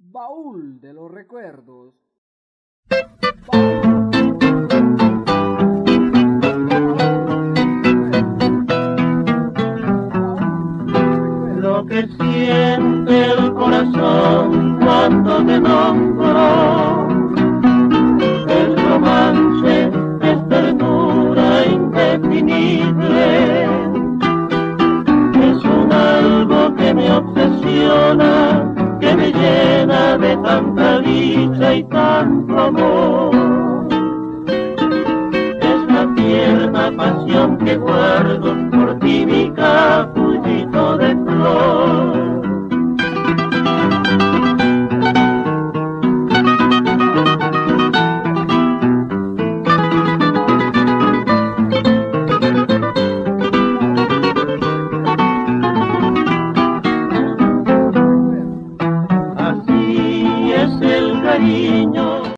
Baúl de los recuerdos. Lo que siente el corazón cuando te nombro es romance, es ternura indefinible. Es un algo que me obsesiona, que me llena de tanta dicha y tanto amor. Es la tierna pasión que guardo por ti, mi capullito de flor. Así es el cariño